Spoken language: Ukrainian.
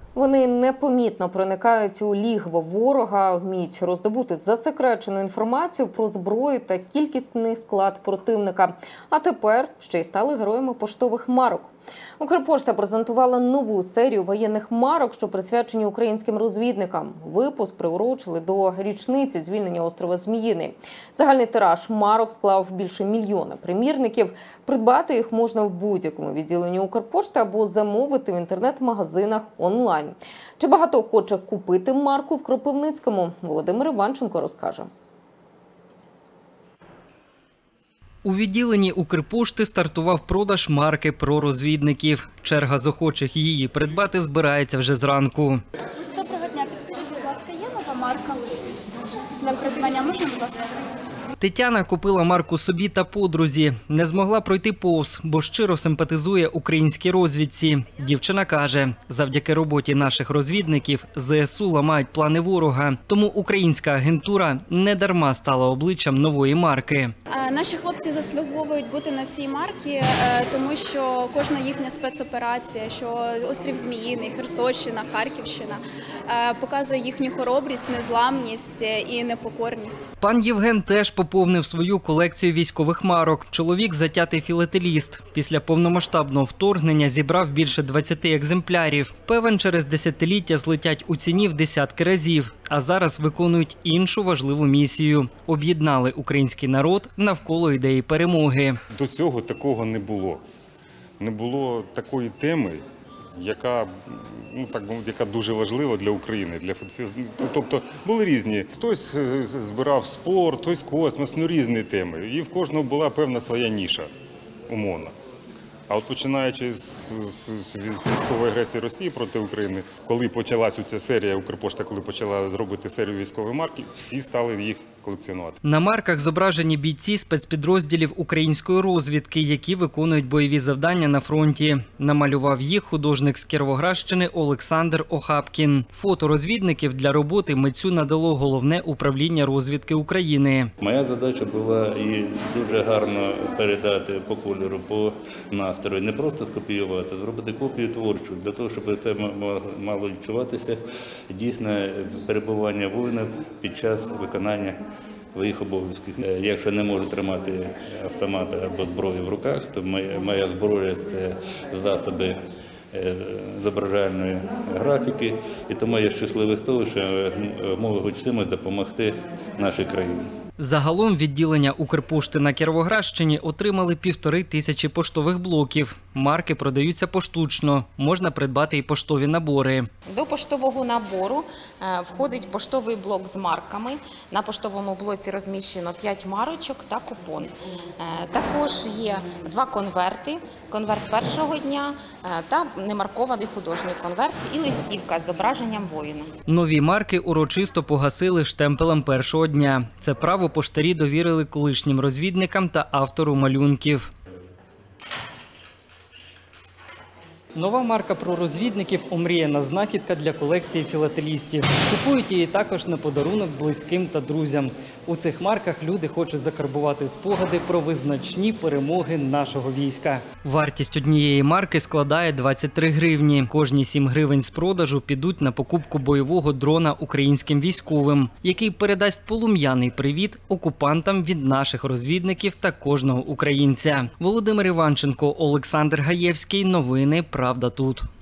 Вони непомітно проникають у лігво ворога, вміють роздобути засекречену інформацію про зброю та кількісний склад противника. А тепер ще й стали героями поштових марок. Укрпошта презентувала нову серію воєнних марок, що присвячені українським розвідникам. Випуск приурочили до річниці звільнення острова Зміїний. Загальний тираж марок склав більше мільйона примірників. Придбати їх можна в будь-якому відділенні Укрпошти або замовити в інтернет-магазинах онлайн. Чи багато охочих купити марку в Кропивницькому? Володимир Іванченко розкаже. У відділенні Укрпошти стартував продаж марки про розвідників. Черга з охочих її придбати збирається вже зранку. Доброго дня, підскажіть, будь ласка, є нова марка для придбання? Можна, будь ласка? Тетяна купила марку собі та подрузі. Не змогла пройти повз, бо щиро симпатизує українській розвідці. Дівчина каже, завдяки роботі наших розвідників ЗСУ ламають плани ворога. Тому українська агентура не дарма стала обличчям нової марки. Наші хлопці заслуговують бути на цій марці, тому що кожна їхня спецоперація, що острів Зміїний, Херсонщина, Харківщина, показує їхню хоробрість, незламність і непокорність. Пан Євген теж поповнив свою колекцію військових марок. Чоловік – затятий філателіст. Після повномасштабного вторгнення зібрав більше 20 екземплярів. Певен, через десятиліття злетять у ціні в десятки разів. А зараз виконують іншу важливу місію – об'єднали український народ навколо ідеї перемоги. До цього такого не було. Не було такої теми, яка дуже важлива для України. Тобто були різні. Хтось збирав спорт, хтось космос, різні теми. І в кожного була певна своя ніша, умовно. А от починаючи з військової агресії Росії проти України, коли почалася ця серія, Укрпошта, коли почала робити серію військових марок, всі стали їх колекціонувати. На марках зображені бійці спецпідрозділів української розвідки, які виконують бойові завдання на фронті. Намалював їх художник з Кіровоградщини Олександр Охапкін. Фото розвідників для роботи митцю надало Головне управління розвідки України. Моя задача була і дуже гарно передати по кольору, по настрою. Не просто скопіювати, зробити копію творчу, для того, щоб це мало відчуватися дійсне перебування воїнів під час виконання своїх обов'язків. Якщо не можу тримати автомат або зброю в руках, то моя зброя – це засоби зображальної графіки. І тому я щасливий з того, що можу хоч чимось допомогти нашій країні. Загалом відділення Укрпошти на Кіровоградщині отримали 1500 поштових блоків. Марки продаються поштучно. Можна придбати і поштові набори. До поштового набору входить поштовий блок з марками. На поштовому блоці розміщено 5 марочок та купон. Також є 2 конверти. Конверт першого дня та немаркований художній конверт і листівка з зображенням воїна. Нові марки урочисто погасили штемпелем першого дня. Це право поштарі довірили колишнім розвідникам та автору малюнків. Нова марка про розвідників – омріяна знахідка для колекції філателістів. Купують її також на подарунок близьким та друзям. У цих марках люди хочуть закарбувати спогади про визначні перемоги нашого війська. Вартість однієї марки складає 23 гривні. Кожні 7 гривень з продажу підуть на покупку бойового дрона українським військовим, який передасть полум'яний привіт окупантам від наших розвідників та кожного українця. Володимир Іванченко, Олександр Гаєвський. Новини «Правда тут».